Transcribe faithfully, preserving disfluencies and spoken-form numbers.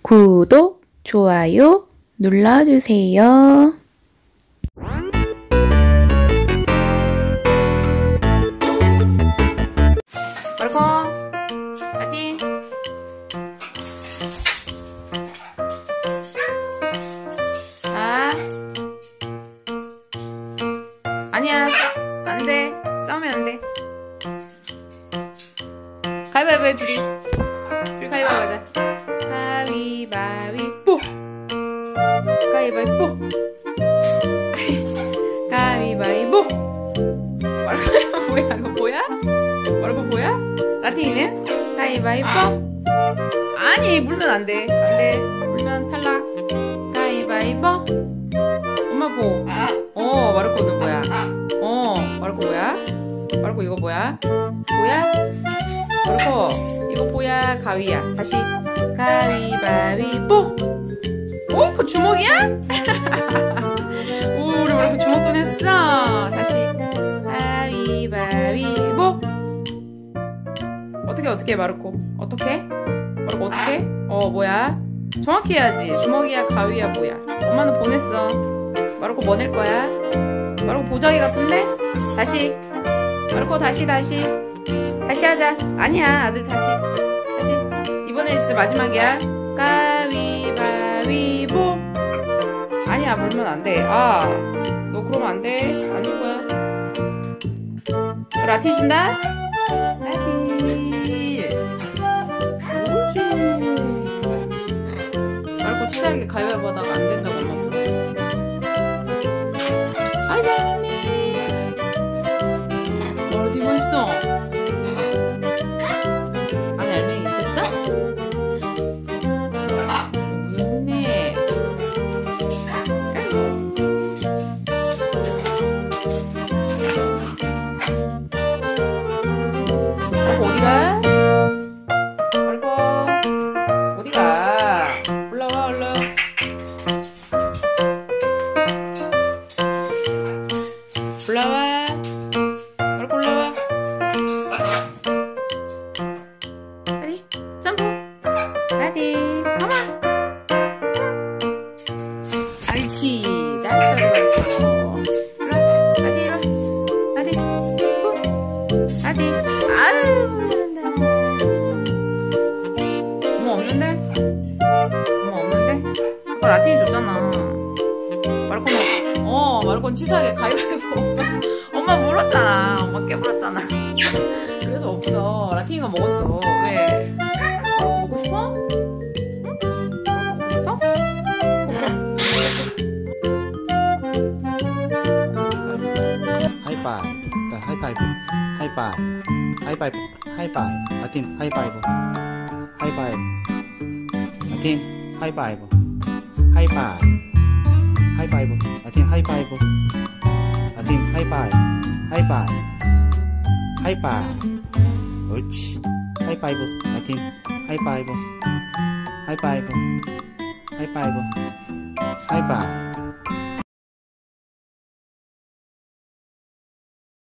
구독, 좋아요 눌러주세요. 마르코, 라틴. 아, 아니야, 안 돼. 싸우면 안 돼. 가위바위보 해, 둘이. 둘이 가위바위보 하자. 가위바위보. 가위바위보. 가위바위보. 말고 뭐야? 이거 뭐야? 말고 뭐야? 라틴이는 가위바위보. 아니, 물면 안 돼. 안 돼. 물면 탈락. 가위바위보. 엄마 보. 어, 마르코는 뭐야? 어, 마르코 뭐야? 마르코 이거 뭐야? 뭐야? 마르코 이거 뭐야? 가위야. 다시 가위바위보. 어? 그거 주먹이야? 오, 우리 마르코 주먹도 냈어. 다시 가위바위보. 어떻게 어떻게 마르코? 어떻게? 마르코 어떻게? 어, 뭐야? 정확히 해야지. 주먹이야, 가위야, 뭐야? 엄마는 보냈어. 마르코 뭐 낼 거야? 마르코 보자기 같은데? 다시. 마르코 다시 다시. 다시 하자. 아니야, 아들 다시. 다시. 이번엔 진짜 마지막이야. 가위바위보. 아니야, 물면 안 돼. 아, 너 그러면 안 돼. 안 줄 거야. 라티 준다? 라티. 오지. 마르코 치사하게 가위바위보 하다가 안 된다고 엄마 들었어. 아이, 잘했네. 어디 멋있어? 안에 알맹이 있었다? 귀엽네. 아이고, 어디가? 아이고, 어디가? 올라와, 얼른. 올라와. 마르코 올라와. 라디 점프. 라디 컴온. 알지. 잘했어 우리 마르코. 라디 이리 라디 후. 라디. 아유, 잘한다. 엄마 없는데? 엄마 없는데? 아까 라틴이 줬잖아. 마르코는 어 마르코는 치사하게 가위바위보. 엄마 물었잖아. 엄마 깨물었잖아. 그래서 없어. 라틴이가 먹었어. 왜? 마르코 먹고 싶어? 응? 마르코 먹고 싶어? 하이파이브. 하이파이브. 하이파이브. 하이파이브. 하이파이브. 라틴 하이파이브. 하이파이브. 라틴 하이파이브. 하이파이브. 하이파이브. 라틴 하이파이브. 라틴 하이파이브. 하이파이브. 하이파이브. 옳지. 하이파이브. 라틴 하이파이브. 하이파이브. 하이파이브. 하이파이브.